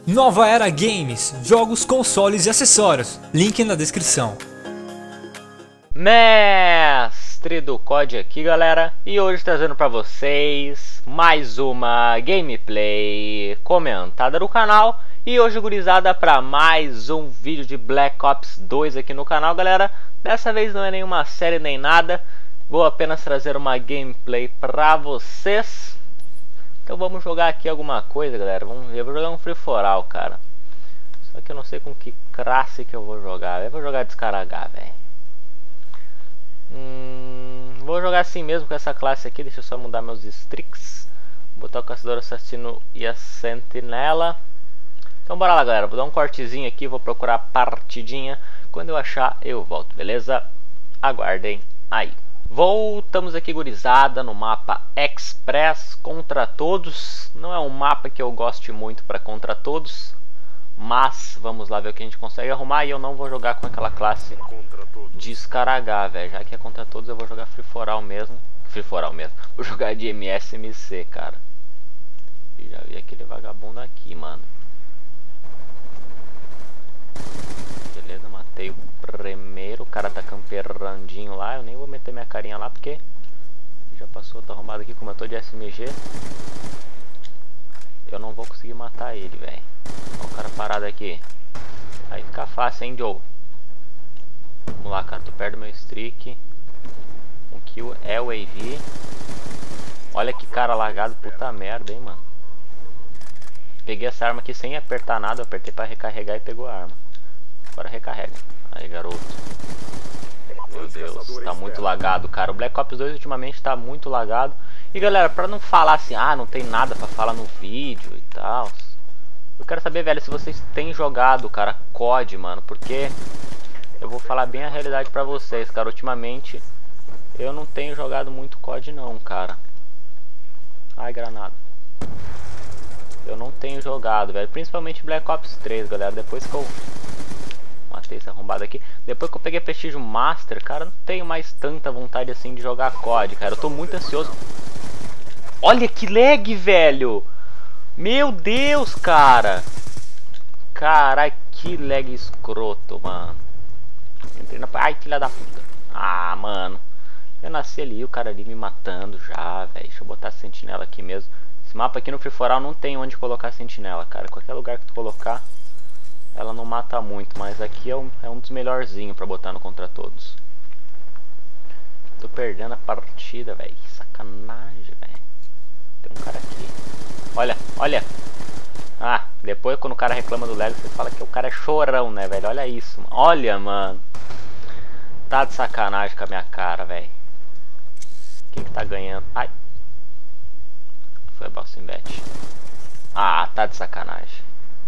Nova Era Games, jogos, consoles e acessórios, link na descrição. Mestre do COD aqui, galera, e hoje trazendo pra vocês mais uma gameplay comentada no canal. E hoje, gurizada, para mais um vídeo de Black Ops 2 aqui no canal, galera. Dessa vez não é nenhuma série nem nada, vou apenas trazer uma gameplay pra vocês. Então vamos jogar aqui alguma coisa, galera. Eu vou jogar um Free For All, cara. Só que eu não sei com que classe que eu vou jogar. Eu vou jogar descarregar, velho. Vou jogar assim mesmo com essa classe aqui. Deixa eu só mudar meus streaks. Botar o caçador assassino e a sentinela. Então bora lá, galera. Vou dar um cortezinho aqui. Vou procurar a partidinha. Quando eu achar eu volto, beleza? Aguardem aí. Voltamos aqui, gurizada, no mapa Express Contra Todos. Não é um mapa que eu goste muito para Contra Todos, mas vamos lá ver o que a gente consegue arrumar. E eu não vou jogar com aquela classe descarregar, velho. Já que é Contra Todos, eu vou jogar Free For All mesmo. Free For All mesmo. Vou jogar de MSMC, cara. E já vi aquele vagabundo aqui, mano. Beleza, matei o primeiro. O cara tá camperandinho lá. Eu nem vou meter minha carinha lá porque já passou, tá arrumado aqui. Como eu tô de SMG, eu não vou conseguir matar ele, velho. Olha o cara parado aqui. Aí fica fácil, hein, Joe. Vamos lá, cara, tô perto do meu streak. Um kill é o AV. Olha que cara largado, puta merda, hein, mano. Peguei essa arma aqui sem apertar nada. Eu apertei pra recarregar e pegou a arma. Agora recarrega. Aí, garoto. Meu Deus, tá muito lagado, cara. O Black Ops 2 ultimamente tá muito lagado. E galera, pra não falar assim, não tem nada pra falar no vídeo e tal, eu quero saber, velho, se vocês têm jogado, cara, COD, mano. Porque eu vou falar bem a realidade pra vocês, cara. Ultimamente eu não tenho jogado muito COD não, cara. Ai, granada. Eu não tenho jogado, velho. Principalmente Black Ops 3, galera. Depois que eu matei esse arrombado aqui. Depois que eu peguei Prestígio Master, cara, não tenho mais tanta vontade assim de jogar COD, cara. Eu tô muito ansioso. Olha que lag, velho. Meu Deus, cara. Carai, que lag escroto, mano. Entrei na... Ai, filha da puta. Ah, mano. Eu nasci ali, o cara ali me matando já, velho. Deixa eu botar a sentinela aqui mesmo. Esse mapa aqui no Free For All não tem onde colocar a sentinela, cara. Qualquer lugar que tu colocar, ela não mata muito. Mas aqui é um dos melhorzinhos pra botar no Contra Todos. Tô perdendo a partida, velho. Sacanagem, velho. Tem um cara aqui. Olha, olha. Ah, depois quando o cara reclama do lag, você fala que o cara é chorão, né, velho? Olha isso, mano. Olha, mano. Tá de sacanagem com a minha cara, velho. Quem que tá ganhando? Ai. Foi a Boxing Bet. Ah, tá de sacanagem.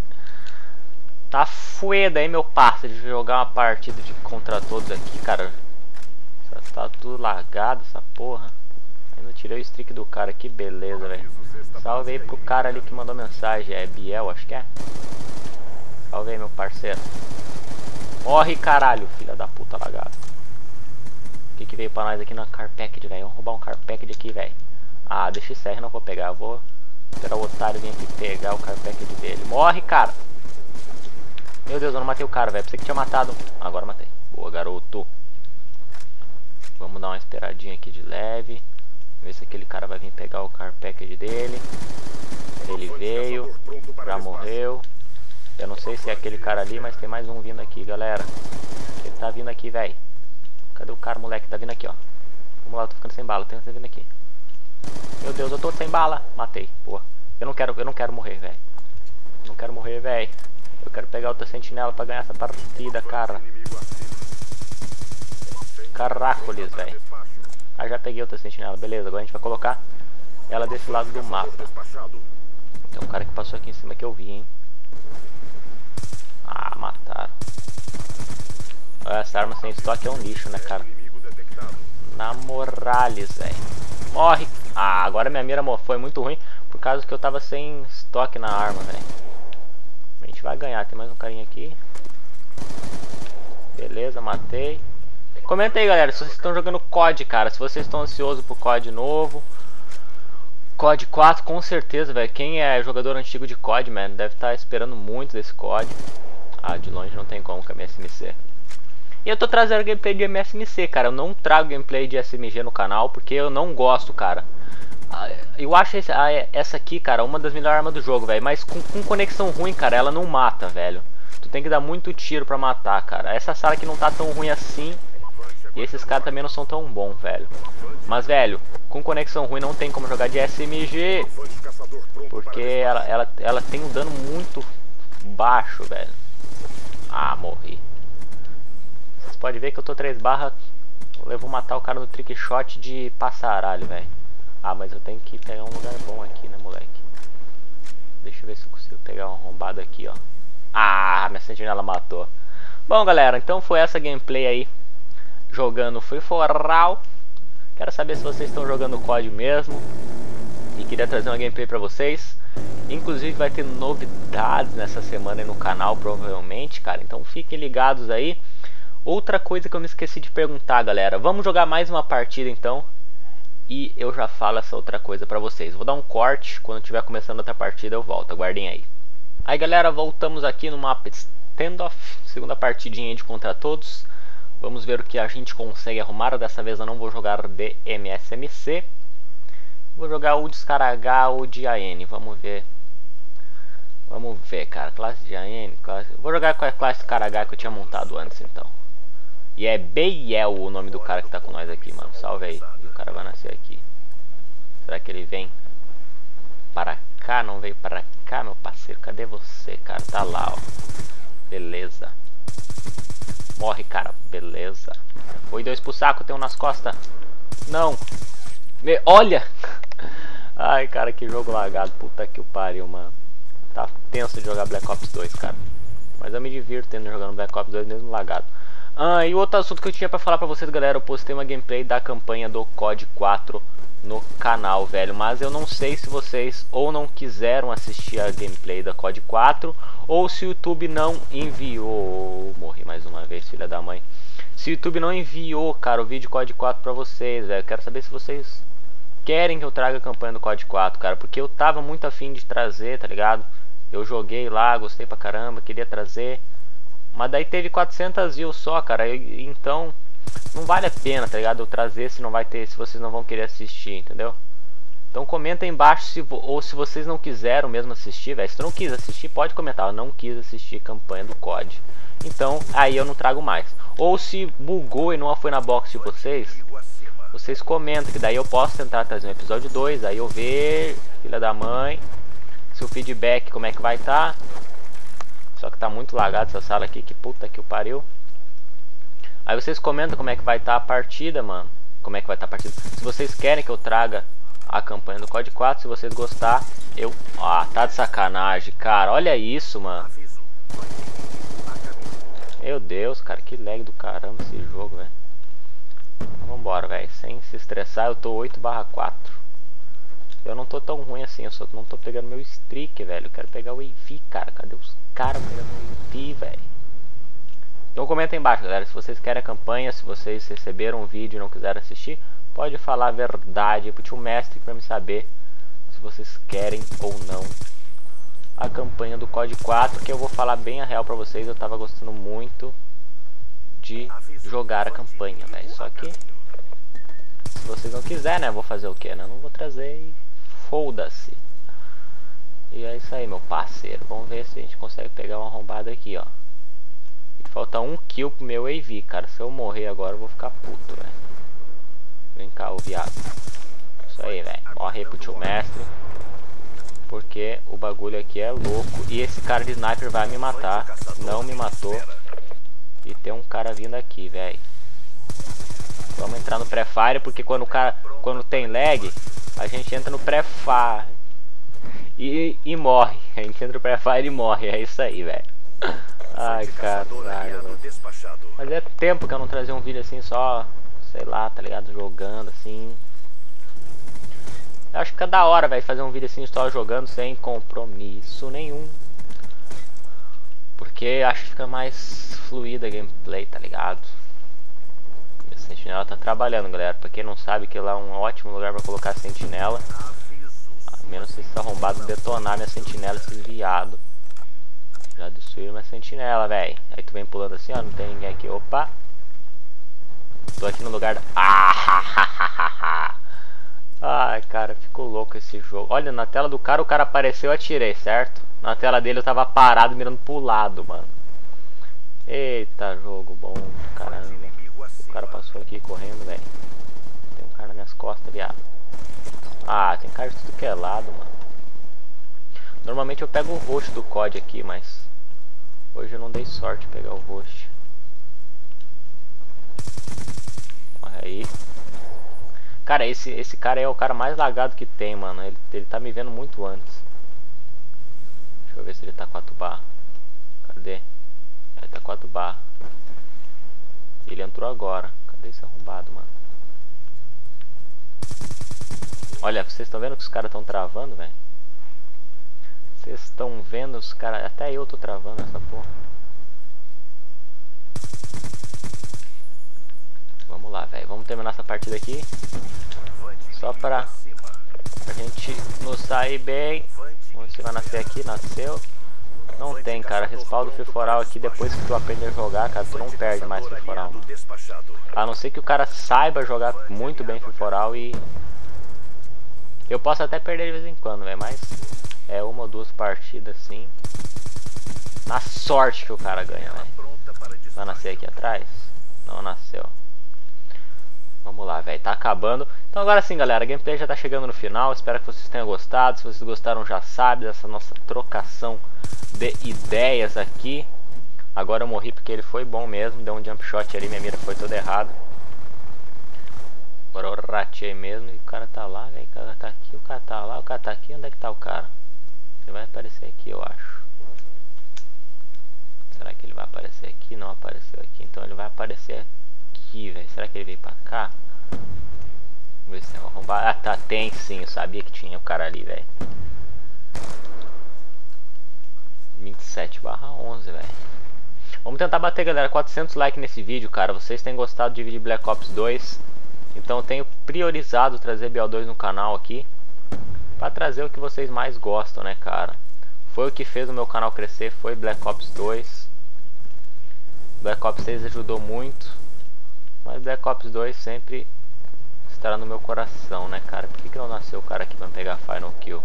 Tá fueda aí, meu parceiro, de jogar uma partida de Contra Todos aqui, cara. Tá tudo largado, essa porra. Ainda tirei o streak do cara, que beleza, velho. Salve aí pro cara ali que mandou mensagem. É Biel, acho que é. Salve aí, meu parceiro. Morre, caralho, filha da puta lagado. O que veio pra nós aqui na Car Package, velho? Vamos roubar um Car Package aqui, velho. Ah, deixa esse R, não vou pegar. Eu vou esperar o otário vir aqui pegar o Car Package dele. Morre, cara. Meu Deus, eu não matei o cara, velho. Pensei que tinha matado. Agora matei. Boa, garoto. Vamos dar uma esperadinha aqui de leve. Ver se aquele cara vai vir pegar o Car Package dele. Ele veio. Já morreu. Eu não sei se é aquele cara ali, mas tem mais um vindo aqui, galera. Ele tá vindo aqui, velho. Cadê o cara, moleque? Tá vindo aqui, ó. Vamos lá, eu tô ficando sem bala. Tem que vindo aqui. Meu Deus, eu tô sem bala. Matei. Boa. Eu não quero morrer, velho. Não quero morrer, velho. Eu quero pegar outra sentinela pra ganhar essa partida, cara. Caracoles, velho. Ah, já peguei outra sentinela. Beleza, agora a gente vai colocar ela desse lado do mapa. Tem um cara que passou aqui em cima que eu vi, hein. Ah, mataram. Essa arma sem estoque é um lixo, né, cara? Na Morales, velho. Morre. Ah, agora minha mira foi muito ruim por causa que eu tava sem estoque na arma, velho. A gente vai ganhar. Tem mais um carinha aqui. Beleza, matei. Comenta aí, galera, se vocês estão jogando COD, cara. Se vocês estão ansiosos pro COD novo. COD 4 com certeza, velho. Quem é jogador antigo de COD, mano, deve estar esperando muito desse COD. Ah, de longe não tem como com a MSMC. E eu tô trazendo gameplay de MSMC, cara. Eu não trago gameplay de SMG no canal porque eu não gosto, cara. Eu acho essa aqui, cara, uma das melhores armas do jogo, velho. Mas com conexão ruim, cara, ela não mata, velho. Tu tem que dar muito tiro pra matar, cara. Essa sala aqui não tá tão ruim assim. E esses caras também não são tão bons, velho. Mas, velho, com conexão ruim não tem como jogar de SMG. Porque ela tem um dano muito baixo, velho. Ah, morri. Vocês podem ver que eu tô 3 barras. Eu vou matar o cara no trick shot de passaralho, velho. Ah, mas eu tenho que pegar um lugar bom aqui, né, moleque? Deixa eu ver se eu consigo pegar um arrombado aqui, ó. Ah, minha sentinela matou. Bom, galera, então foi essa gameplay aí. Jogando Free For All. Quero saber se vocês estão jogando COD mesmo. E queria trazer uma gameplay pra vocês. Inclusive vai ter novidades nessa semana aí no canal, provavelmente, cara. Então fiquem ligados aí. Outra coisa que eu me esqueci de perguntar, galera. Vamos jogar mais uma partida então. E eu já falo essa outra coisa pra vocês. Vou dar um corte. Quando estiver começando outra partida eu volto. Aguardem aí. Aí, galera, voltamos aqui no mapa Standoff. Segunda partidinha de contra todos. Vamos ver o que a gente consegue arrumar. Dessa vez eu não vou jogar de MSMC. Vou jogar o descarregar ou de AN. Vamos ver. Vamos ver, cara. Classe de AN. Vou jogar com a classe de carregar que eu tinha montado antes, então. E é Beiel o nome do cara que tá com nós aqui, mano. Salve aí. E o cara vai nascer aqui. Será que ele vem para cá? Não veio para cá, meu parceiro. Cadê você, cara? Tá lá, ó. Beleza. Morre, cara. Beleza. Foi 2 pro saco, tem um nas costas. Não. Olha. Ai, cara, que jogo lagado. Puta que o pariu, mano. Tá tenso de jogar Black Ops 2, cara. Mas eu me divirto tendo jogando Black Ops 2 mesmo lagado. E outro assunto que eu tinha pra falar pra vocês, galera. Eu postei uma gameplay da campanha do COD 4 no canal, velho. Mas eu não sei se vocês ou não quiseram assistir a gameplay da COD 4, ou se o YouTube não enviou. Morri mais uma vez, filha da mãe. Se o YouTube não enviou, cara, o vídeo COD 4 pra vocês, velho. Quero saber se vocês querem que eu traga a campanha do COD 4, cara. Porque eu tava muito afim de trazer, tá ligado? Eu joguei lá, gostei pra caramba, queria trazer. Mas daí teve 400 views só, cara. Então não vale a pena, tá ligado? Eu trazer se não vai ter, se vocês não vão querer assistir, entendeu? Então comenta aí embaixo se vocês não quiseram mesmo assistir, velho. Se tu não quis assistir, pode comentar. Eu não quis assistir a campanha do COD. Então aí eu não trago mais. Ou se bugou e não foi na box de vocês, vocês comentam, que daí eu posso tentar trazer um episódio 2. Aí eu ver, filha da mãe, se o feedback como é que vai estar. Só que tá muito lagado essa sala aqui, que puta que o pariu. Aí vocês comentam como é que vai estar a partida, mano. Como é que vai estar a partida. Se vocês querem que eu traga a campanha do COD 4, se vocês gostar, eu... Ah, tá de sacanagem, cara. Olha isso, mano. Meu Deus, cara, que lag do caramba esse jogo, velho. Então, vambora, velho. Sem se estressar, eu tô 8/4. Eu não tô tão ruim assim, eu só não tô pegando meu streak, velho. Eu quero pegar o AV, cara. Cadê os caras pegando o AV, velho? Então comenta aí embaixo, galera. Se vocês querem a campanha, se vocês receberam o vídeo e não quiseram assistir, pode falar a verdade pro tio mestre pra me saber se vocês querem ou não a campanha do COD 4, que eu vou falar bem a real pra vocês. Eu tava gostando muito de jogar a campanha, velho. Só que se vocês não quiserem, né, eu vou fazer o que, né? Eu não vou trazer e foda-se. E é isso aí, meu parceiro. Vamos ver se a gente consegue pegar uma arrombada aqui, ó. E falta 1 kill pro meu AV, cara. Se eu morrer agora eu vou ficar puto, velho. Vem cá, ô viado. Isso aí, velho. Morre pro tio mestre. Porque o bagulho aqui é louco. E esse cara de sniper vai me matar. Não me matou. E tem um cara vindo aqui, velho. Vamos entrar no pré-fire, porque quando tem lag, a gente entra no pré-fire e morre. A gente entra no pré-fire e morre. É isso aí, velho. Ai, caralho, velho. Mas é tempo que eu não trazia um vídeo assim só, sei lá, tá ligado? Jogando assim. Eu acho que é da hora, velho, fazer um vídeo assim só jogando sem compromisso nenhum. Porque acho que fica mais fluida a gameplay, tá ligado? Sentinela tá trabalhando, galera. Pra quem não sabe, que lá é um ótimo lugar pra colocar a sentinela. Menos se esse arrombado detonar minha sentinela, esses viado. Já destruíram minha sentinela, velho. Aí tu vem pulando assim, ó, não tem ninguém aqui. Opa! Tô aqui no lugar da... Ai, cara, ficou louco esse jogo. Olha, na tela do cara, o cara apareceu, eu atirei, certo? Na tela dele eu tava parado, mirando pro lado, mano. Eita, jogo bom, caramba. O cara passou aqui correndo, velho. Tem um cara nas minhas costas, viado. Ah, tem cara de tudo que é lado, mano. Normalmente eu pego o host do COD aqui, mas hoje eu não dei sorte de pegar o host. Olha aí. Cara, esse cara é o cara mais lagado que tem, mano. Ele tá me vendo muito antes. Deixa eu ver se ele tá 4 barras. Cadê? Ele tá 4 barras. Ele entrou agora. Cadê esse arrombado, mano? Olha, vocês estão vendo que os caras estão travando, velho? Vocês estão vendo os caras... Até eu tô travando essa porra. Vamos lá, velho. Vamos terminar essa partida aqui. Só pra gente nos sair bem. Vamos ver se vai nascer aqui. Nasceu. Não tem, cara. Respaldo feforal aqui. Depois que tu aprender a jogar, cara, tu não perde mais feforal, mano. A não ser que o cara saiba jogar muito bem feforal e... Eu posso até perder de vez em quando, velho. Mas é 1 ou 2 partidas, assim. Na sorte que o cara ganha, velho. Vai nascer aqui atrás? Não nasceu. Vamos lá, velho, tá acabando. Então agora sim, galera, a gameplay já tá chegando no final. Espero que vocês tenham gostado. Se vocês gostaram, já sabe dessa nossa trocação de ideias aqui. Agora eu morri porque ele foi bom mesmo. Deu um jump shot ali, minha mira foi toda errada. Agora eu ratei mesmo e o cara tá lá, velho. O cara tá aqui, o cara tá lá, o cara tá aqui. Onde é que tá o cara? Ele vai aparecer aqui, eu acho. Será que ele vai aparecer aqui? Não apareceu aqui. Então ele vai aparecer aqui, velho. Será que ele veio pra cá? Vamos ver se tem um arrombado. Ah, tá. Tem sim. Eu sabia que tinha o cara ali, velho. 27/11, velho. Vamos tentar bater, galera, 400 likes nesse vídeo, cara. Vocês têm gostado de vídeo de Black Ops 2. Então eu tenho priorizado trazer BO2 no canal aqui. Pra trazer o que vocês mais gostam, né, cara? Foi o que fez o meu canal crescer. Foi Black Ops 2. Black Ops 6 ajudou muito. Mas Black Ops 2 sempre estará no meu coração, né, cara? Por que não nasceu o cara aqui pra pegar Final Kill?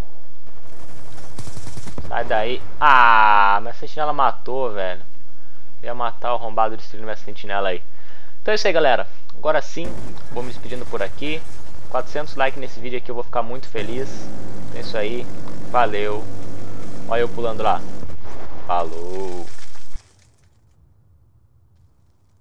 Sai daí. Ah, minha sentinela matou, velho. Eu ia matar o arrombado destruindo minha sentinela aí. Então é isso aí, galera. Agora sim, vou me despedindo por aqui. 400 likes nesse vídeo aqui, eu vou ficar muito feliz. É isso aí. Valeu. Olha eu pulando lá. Falou.